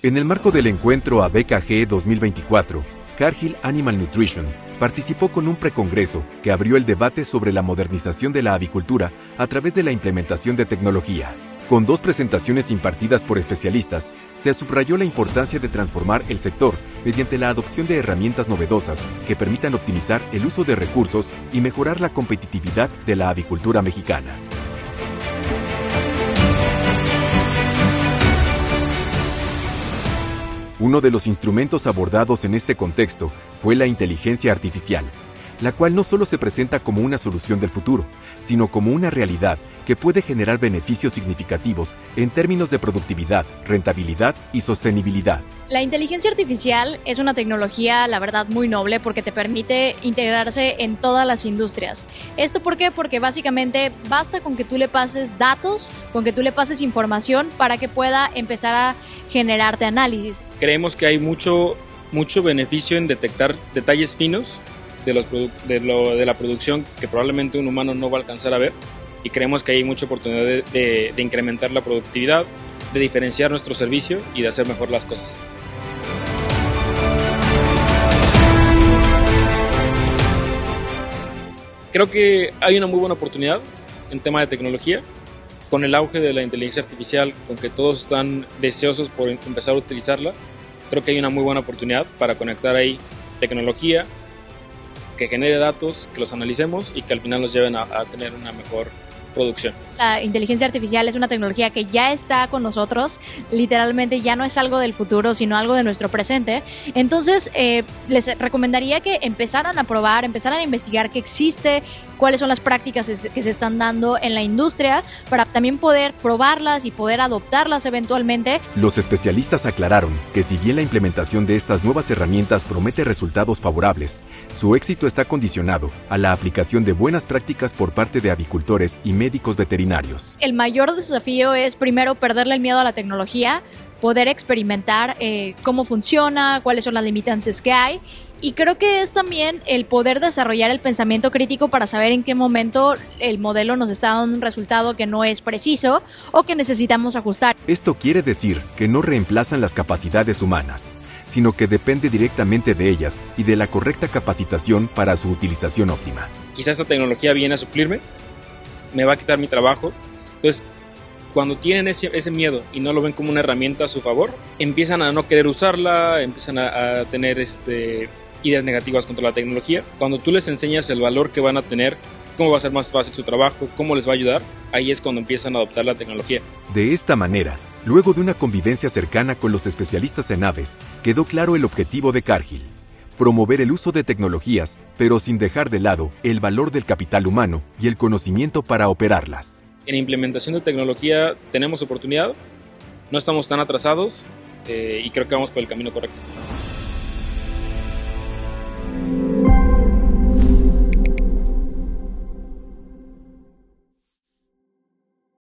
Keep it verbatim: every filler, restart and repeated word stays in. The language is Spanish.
En el marco del encuentro A B K G dos mil veinticuatro, Cargill Animal Nutrition participó con un precongreso que abrió el debate sobre la modernización de la avicultura a través de la implementación de tecnología. Con dos presentaciones impartidas por especialistas, se subrayó la importancia de transformar el sector mediante la adopción de herramientas novedosas que permitan optimizar el uso de recursos y mejorar la competitividad de la avicultura mexicana. Uno de los instrumentos abordados en este contexto fue la inteligencia artificial, la cual no solo se presenta como una solución del futuro, sino como una realidad que puede generar beneficios significativos en términos de productividad, rentabilidad y sostenibilidad. La inteligencia artificial es una tecnología, la verdad, muy noble porque te permite integrarse en todas las industrias. ¿Esto por qué? Porque básicamente basta con que tú le pases datos, con que tú le pases información para que pueda empezar a generarte análisis. Creemos que hay mucho, mucho beneficio en detectar detalles finos de, los de, lo, de la producción que probablemente un humano no va a alcanzar a ver, y creemos que hay mucha oportunidad de, de, de incrementar la productividad, de diferenciar nuestro servicio y de hacer mejor las cosas. Creo que hay una muy buena oportunidad en tema de tecnología, con el auge de la inteligencia artificial, con que todos están deseosos por empezar a utilizarla. Creo que hay una muy buena oportunidad para conectar ahí tecnología, que genere datos, que los analicemos y que al final nos lleven a, a tener una mejor producción. La inteligencia artificial es una tecnología que ya está con nosotros, literalmente ya no es algo del futuro, sino algo de nuestro presente. Entonces, eh, les recomendaría que empezaran a probar, empezaran a investigar qué existe, cuáles son las prácticas que se están dando en la industria, para también poder probarlas y poder adoptarlas eventualmente. Los especialistas aclararon que si bien la implementación de estas nuevas herramientas promete resultados favorables, su éxito está condicionado a la aplicación de buenas prácticas por parte de avicultores y médicos veterinarios. El mayor desafío es primero perderle el miedo a la tecnología, poder experimentar eh, cómo funciona, cuáles son las limitantes que hay. Y creo que es también el poder desarrollar el pensamiento crítico para saber en qué momento el modelo nos está dando un resultado que no es preciso o que necesitamos ajustar. Esto quiere decir que no reemplazan las capacidades humanas, sino que depende directamente de ellas y de la correcta capacitación para su utilización óptima. Quizá esta tecnología viene a suplirme, me va a quitar mi trabajo. Entonces, cuando tienen ese, ese miedo y no lo ven como una herramienta a su favor, empiezan a no querer usarla, empiezan a, a tener este... ideas negativas contra la tecnología. Cuando tú les enseñas el valor que van a tener, cómo va a ser más fácil su trabajo, cómo les va a ayudar, ahí es cuando empiezan a adoptar la tecnología. De esta manera, luego de una convivencia cercana con los especialistas en aves, quedó claro el objetivo de Cargill: promover el uso de tecnologías, pero sin dejar de lado el valor del capital humano y el conocimiento para operarlas. En implementación de tecnología tenemos oportunidad, no estamos tan atrasados eh, y creo que vamos por el camino correcto.